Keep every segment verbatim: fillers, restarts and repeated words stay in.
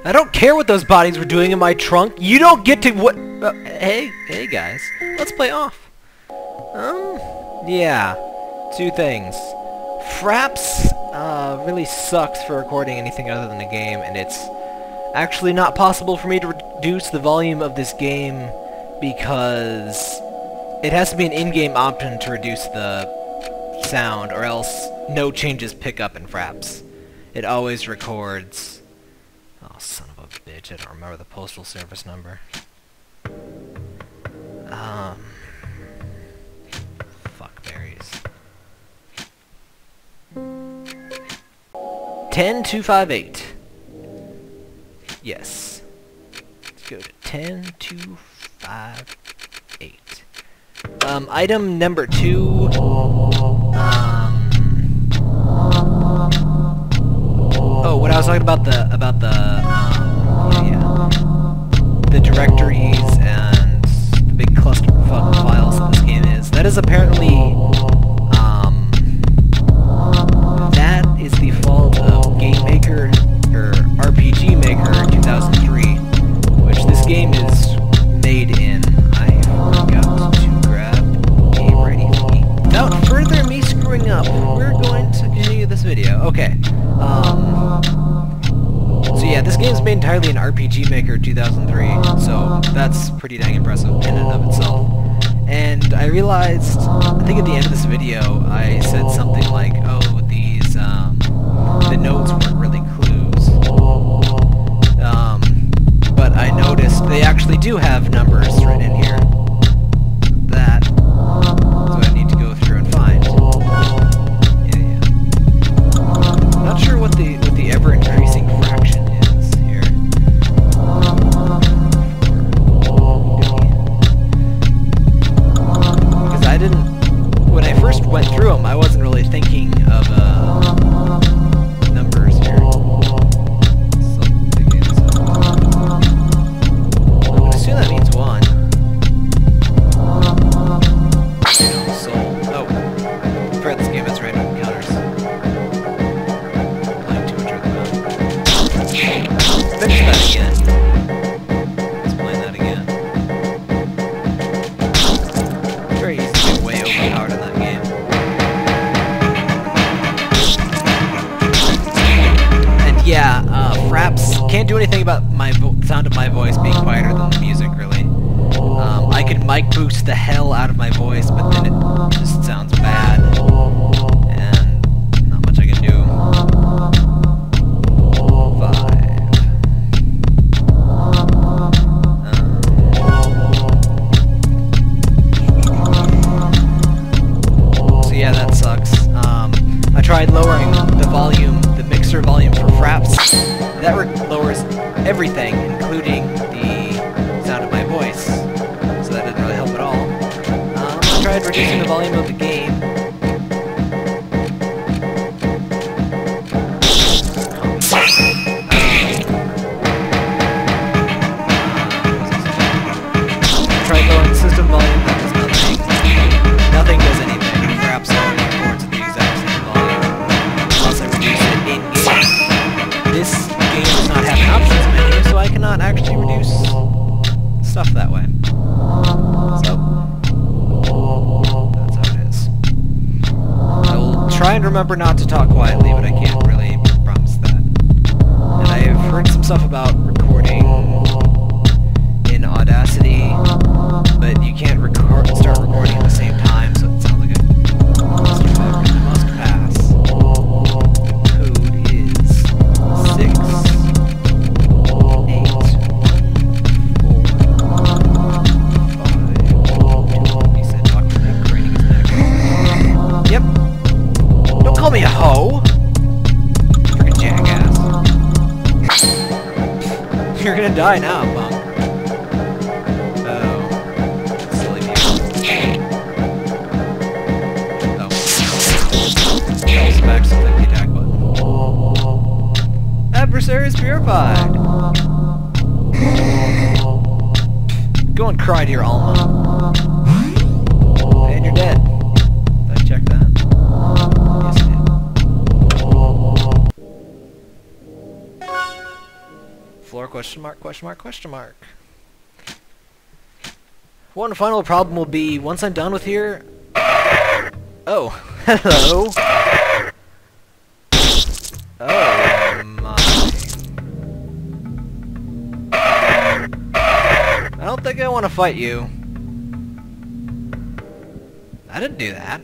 I don't care what those bodies were doing in my trunk. You don't get to what... Uh, hey, hey guys. Let's play off. Um, yeah. Two things. Fraps uh, really sucks for recording anything other than a game, and it's actually not possible for me to reduce the volume of this game because it has to be an in-game option to reduce the sound, or else no changes pick up in Fraps. It always records... Oh, son of a bitch, I don't remember the postal service number. Um... Fuck berries. ten two five eight. Yes. Let's go to ten two five eight. Um, item number two... Um... Oh, what I was talking about the about the um, yeah, yeah, the directories and the big clusterfuck of files that this game is. That is apparently um, that is the fault of Game Maker or R P G Maker two thousand three, which this game is made in. I forgot to grab a ready thingy. Without further me screwing up, we're going to continue this video. Okay. Um, so yeah, this game's made entirely in R P G Maker two thousand three, so that's pretty dang impressive in and of itself. And I realized, I think at the end of this video, I said something like, oh, these, um, the notes weren't really clues. Um, but I noticed they actually do have numbers written in here. That, so I need to go through and find. Not sure what the what the ever increasing fraction is here. Because I didn't, when I first went through them, I wasn't really thinking of uh, numbers here. So again, so I'm gonna assume that means one. So oh, for this game, it's random encounters. Finish that again. Let's play that again. Very easy to get way overpowered in that game. And yeah, uh, Fraps can't do anything about my vo sound of my voice being quieter than the music, really. Um, I could mic boost the hell out of my voice, but then it just sounds bad. And not much I can do. I tried lowering the volume, the mixer volume for Fraps. That lowers everything, including the sound of my voice. So that didn't really help at all. Um, I tried reducing the volume of the game. I tried lowering the system volume, that does nothing. Nothing does anything. Fraps only records the exact same volume. Unless I reduce it in-game. This game does not have an options menu, so I cannot actually reduce stuff that way. So, that's how it is. I will try and remember not to talk quietly, but I can't really promise that. And I have heard some stuff about recording in Audacity, but you can't record, start recording at the same time, so it sounds like a must, must pass. Code is six eight one four five. He said Doctor Nick craning his neck. Yep. Don't call me a hoe. Frickin' jackass. You're gonna die now, punk. Back to the attack button. Adversary is purified. Go and cry to your Alma. And you're dead. Did I check that? Yes, I did. floor? Question mark, question mark, question mark. One final problem will be, once I'm done with here... Oh, hello! Oh my... I don't think I want to fight you. I didn't do that.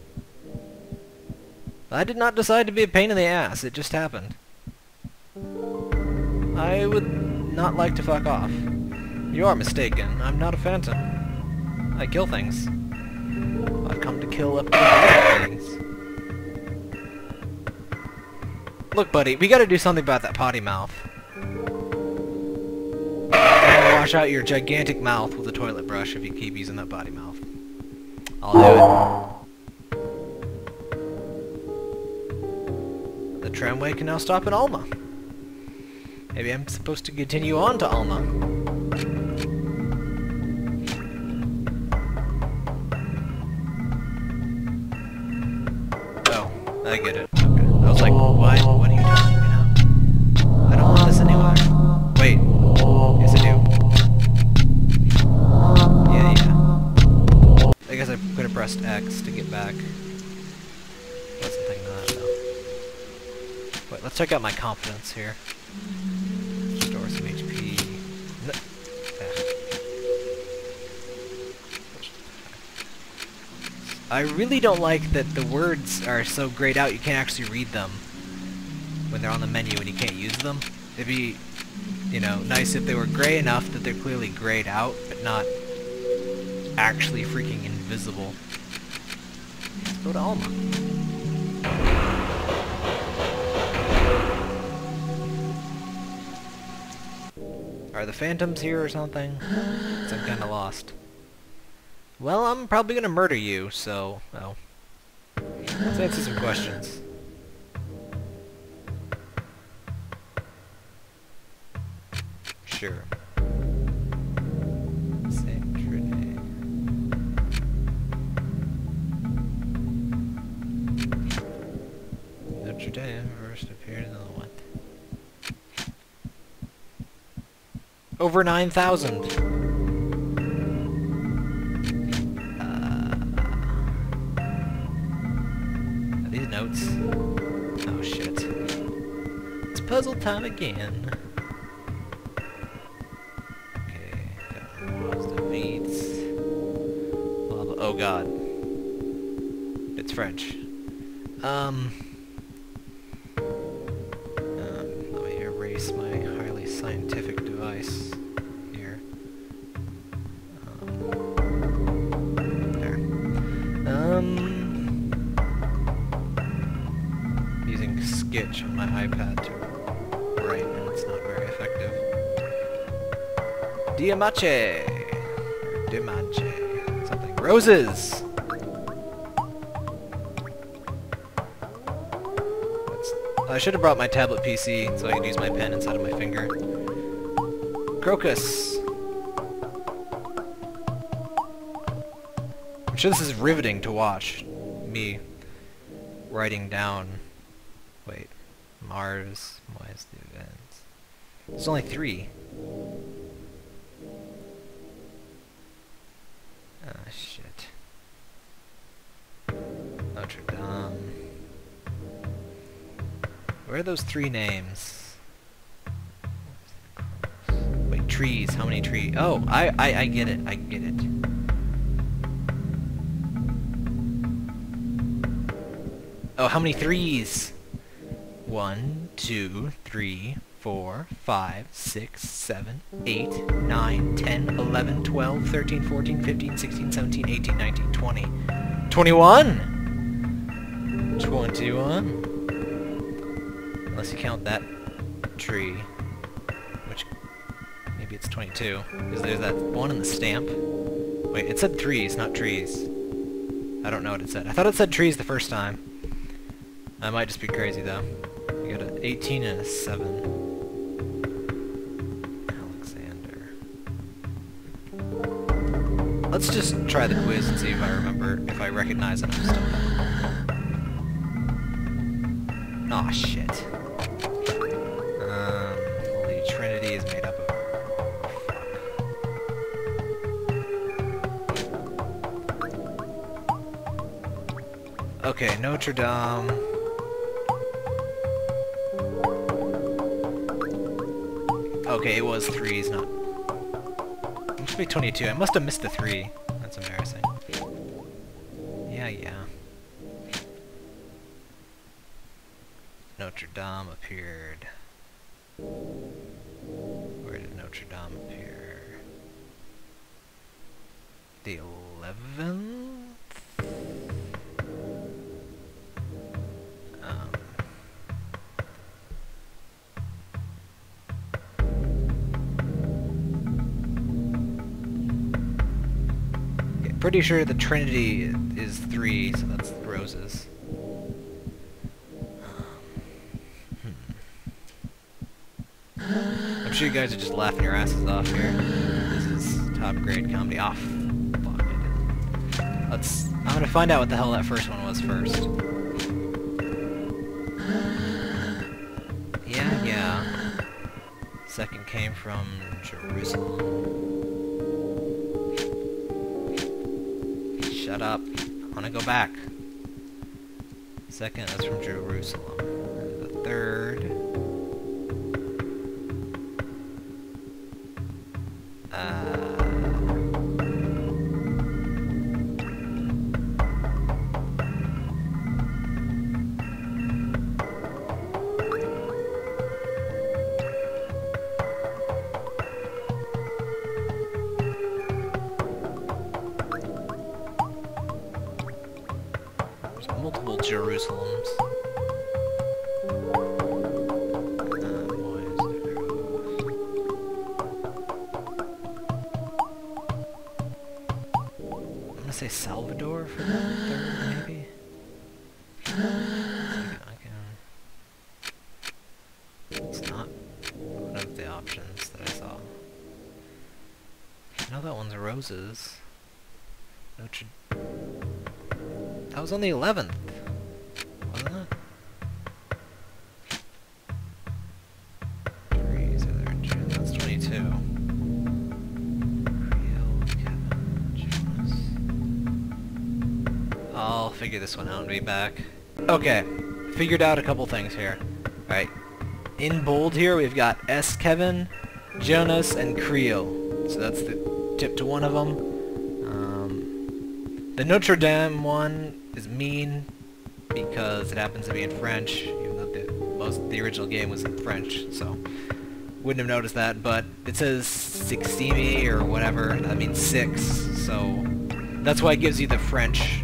I did not decide to be a pain in the ass, it just happened. I would not like to fuck off. You are mistaken, I'm not a phantom. I kill things. I've come to kill up to the things. Look buddy, we gotta do something about that potty mouth. I'm gonna wash out your gigantic mouth with a toilet brush if you keep using that potty mouth. I'll do it. The tramway can now stop in Alma. Maybe I'm supposed to continue on to Alma. Oh, I get it. Okay. I was like, why? What are you telling me now? I don't want this anywhere. Wait. Yes, I do. Yeah, yeah. I guess I could have pressed X to get back. Wasn't thinking of that, though. Wait, let's check out my confidence here. Restore some H P. No. I really don't like that the words are so grayed out you can't actually read them when they're on the menu and you can't use them. It'd be, you know, nice if they were gray enough that they're clearly grayed out, but not actually freaking invisible. Let's go to Alma. Are the phantoms here or something? I'm kinda lost. Well, I'm probably gonna murder you, so... oh. Let's answer some questions. Sure. Notre Dame first appeared in the what? Over nine thousand! Notes. Oh shit. It's puzzle time again. Okay, got the beats. Blah, blah. Oh god. It's French. Um, um, let me erase my highly scientific device here. Um, there. Um... Sketch on my iPad to write, and it's not very effective. Diamache! Or Dimache. Something. Roses! What's... I should have brought my tablet P C so I could use my pen instead of my finger. Crocus! I'm sure this is riveting to watch. Me writing down. Wait, Mars, why is the events? There's only three. Ah, shit. Notre Dame. Where are those three names? Wait, trees, how many trees? Oh, I, I, I get it, I get it. Oh, how many threes? One, two, three, four, five, six, seven, eight, nine, ten, eleven, twelve, thirteen, fourteen, fifteen, sixteen, seventeen, eighteen, nineteen, twenty. twenty-one! twenty-one. Unless you count that tree. Which, maybe it's twenty-two. Because there's that one in the stamp. Wait, it said threes, not trees. I don't know what it said. I thought it said trees the first time. I might just be crazy though. You got an eighteen and a seven. Alexander. Let's just try the quiz and see if I remember, if I recognize enough stuff. Aw, shit. Um, Holy Trinity. Trinity is made up of. Okay, Notre Dame. Okay, it was threes, not... It should be twenty-two. I must have missed the three. That's embarrassing. Yeah, yeah. Notre Dame appeared. Where did Notre Dame appear? The eleventh? Um... Pretty sure the Trinity is three, so that's roses. Hmm. I'm sure you guys are just laughing your asses off here. This is top grade comedy. Ah, fuck, I didn't. Let's. I'm gonna find out what the hell that first one was first. Yeah, yeah. Second came from Jerusalem. Shut up. I wanna go back. Second is from Jerusalem. And the third... Uh... multiple Jerusalems. Uh, boys, I'm gonna say Salvador for that third, maybe? I can... It's not one of the options that I saw. I know that one's roses. Notre... That was on the eleventh, wasn't it? Threes are there in June. That's twenty-two. Real Kevin Jonas. I'll figure this one out and be back. Okay, figured out a couple things here. Alright, in bold here we've got S. Kevin, Jonas, and Creole. So that's the tip to one of them. Um, the Notre Dame one is mean because it happens to be in French, even though the most the original game was in French, so wouldn't have noticed that. But it says sixtimi or whatever, that means six, so that's why it gives you the French.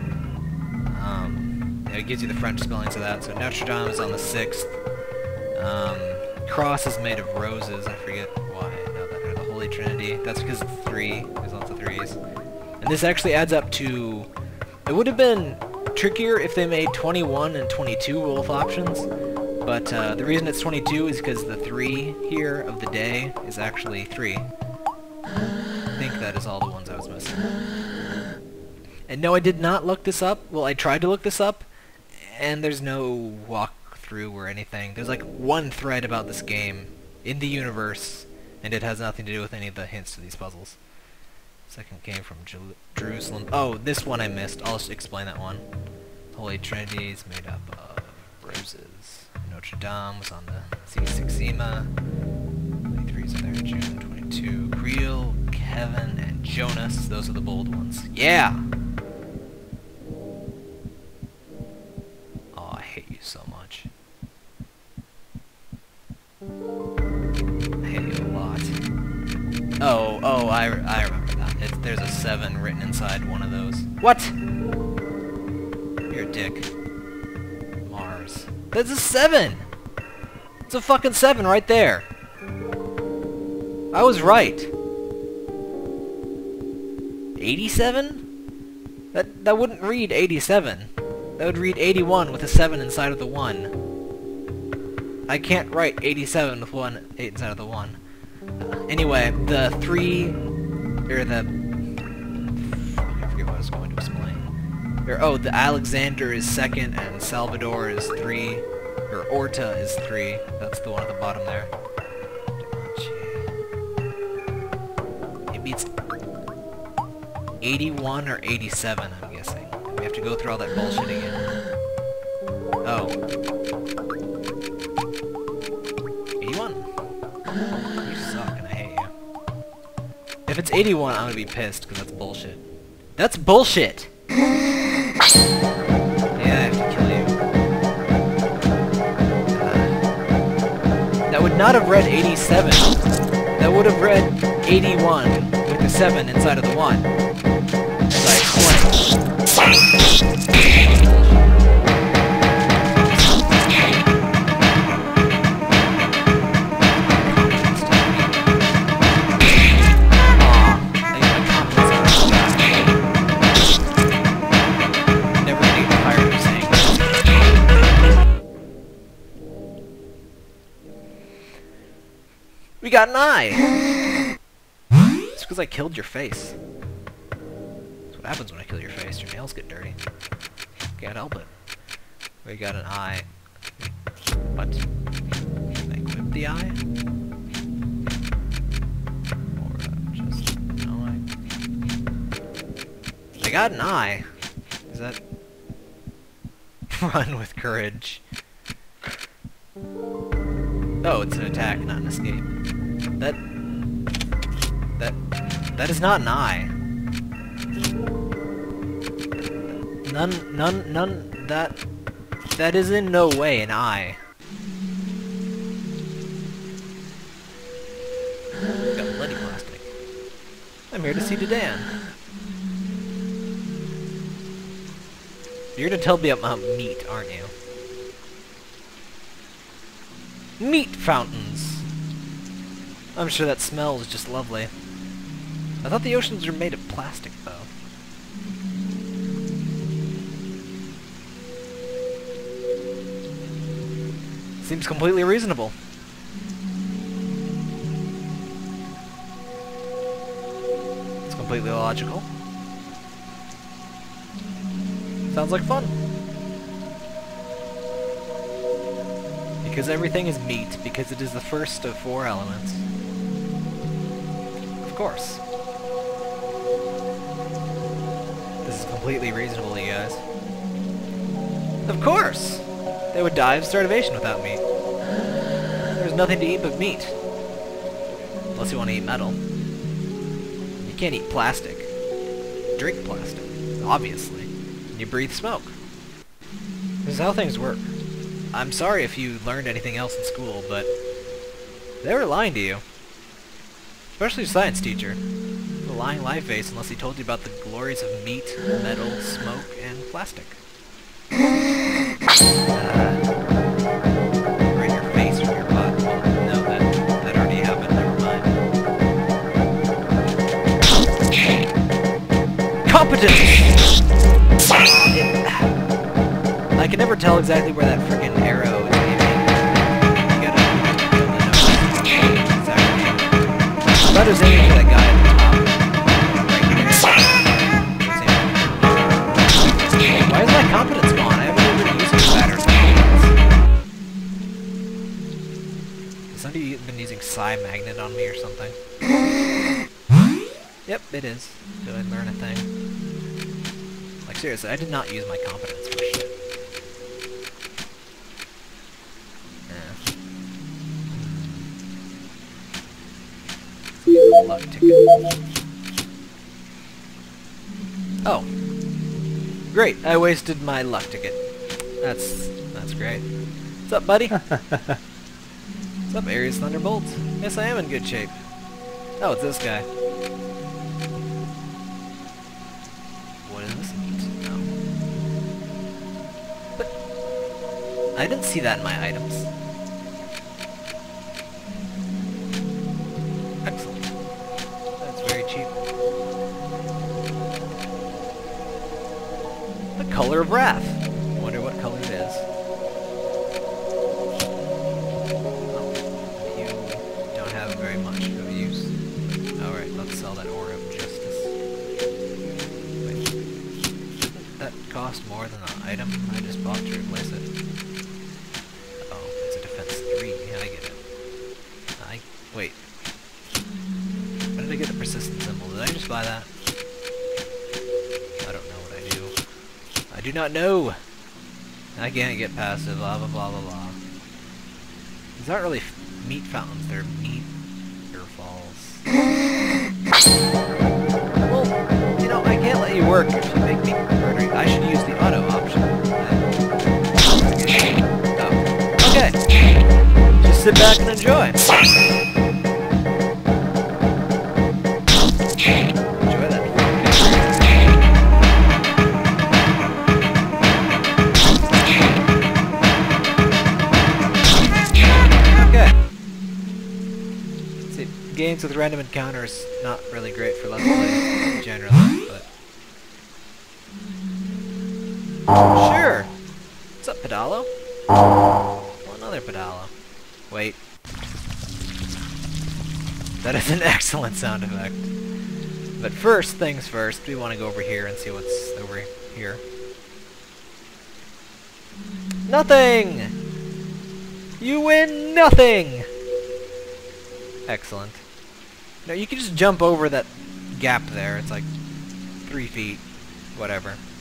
Um, yeah, it gives you the French spellings of that. So Notre Dame is on the sixth. Um, cross is made of roses. I forget why. I know that. Or the Holy Trinity. That's because it's three. There's lots of threes, and this actually adds up to. It would have been trickier if they made twenty-one and twenty-two both options, but uh, the reason it's twenty-two is because the three here of the day is actually three. I think that is all the ones I was missing. And no, I did not look this up. Well, I tried to look this up, and there's no walkthrough or anything. There's like one thread about this game in the universe, and it has nothing to do with any of the hints to these puzzles. Second came from Jer Jerusalem. Oh, this one I missed. I'll just explain that one. Holy Trinity is made up of roses. Notre Dame was on the C six Zima. twenty-threes are there in June. twenty-two. Creole, Kevin, and Jonas. Those are the bold ones. Yeah! Oh, I hate you so much. I hate you a lot. Oh, oh, I, I remember that. It's, there's a seven written inside one of those. What? You're a dick. Mars. That's a seven! It's a fucking seven right there. I was right. eighty-seven? That, that wouldn't read eighty-seven. That would read eighty-one with a seven inside of the one. I can't write eighty-seven with one eight inside of the one. Uh, anyway, the three, or the, I forget what I was going to explain. Or, oh, the Alexander is second, and Salvador is three, or Orta is three. That's the one at the bottom there. it's eighty-one or eighty-seven, I'm guessing. We have to go through all that bullshit again. Oh. eighty-one. You suck and I hate you. If it's eighty-one, I'm gonna be pissed, because that's bullshit. That's bullshit! Yeah, I have to kill you. Uh, that would not have read eighty-seven. That would have read eighty-one with the seven inside of the one. As I explained. We got an eye! It's because I killed your face. That's what happens when I kill your face. Your nails get dirty. Can't help it. We got an eye. What? Can I equip the eye? Or uh, just no eye? I got an eye. Is that... Run with courage. Oh, it's an attack, not an escape. That... That... That is not an eye. None... None... None... That... That is in no way an eye. Got bloody plastic. I'm here to see Dedan. You're gonna tell me about meat, aren't you? Meat fountains! I'm sure that smell is just lovely. I thought the oceans were made of plastic, though. Seems completely reasonable. It's completely logical. Sounds like fun. Because everything is meat, because it is the first of four elements. Of course. This is completely reasonable, you guys. Of course! They would die of starvation without meat. There's nothing to eat but meat. Unless you want to eat metal. You can't eat plastic. Drink plastic, obviously. And you breathe smoke. This is how things work. I'm sorry if you learned anything else in school, but they were lying to you. Especially your science teacher. The lying live face unless he told you about the glories of meat, metal, smoke, and plastic. Uh, right in your face from your butt. Well, no, that, that already happened. Never mind. Competence! It, I can never tell exactly where that friggin' arrow is aiming. You gotta kill the nose. Exactly. I thought it was aiming for that guy at the top. Right there. Why is my competence gone? I haven't even been using that or something. Has somebody been using psi magnet on me or something? Yep, it is. Did I learn a thing? Like seriously, I did not use my competence for shit. Luck ticket. Oh. Great, I wasted my luck ticket. That's that's great. What's up, buddy? What's up, Ares Thunderbolt? Yes, I am in good shape. Oh, it's this guy. What is this meat? No. But I didn't see that in my items. Excellent. That's very cheap. The color of wrath. I wonder what color it is. Oh, you don't have very much of use. Alright, let's sell that ore of justice. Wait. Didn't that cost more than the item I just bought to replace it? Oh, it's a defense three. Yeah, I get it. I... wait. When did I get a persistent symbol. Did I just buy that? I don't know what I do. I do not know! I can't get past it, blah blah blah blah blah. These aren't really f meat fountains, they're meat waterfalls. Well, you know, I can't let you work if you make me murder you. I should use the auto option. Oh. Okay. Just sit back and enjoy. Enjoy that. Okay. See, games with random encounters not really great for Let's Play generally, but sure. What's up, Pedalo? Well, another Pedalo. Wait. That is an excellent sound effect. But first things first, we want to go over here and see what's over here. Nothing! You win nothing! Excellent. No, you can just jump over that gap there. It's like three feet. Whatever.